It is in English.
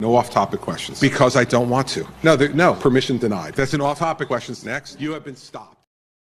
No off-topic questions. Because I don't want to. No, permission denied. That's an off-topic questions. Next. You have been stopped.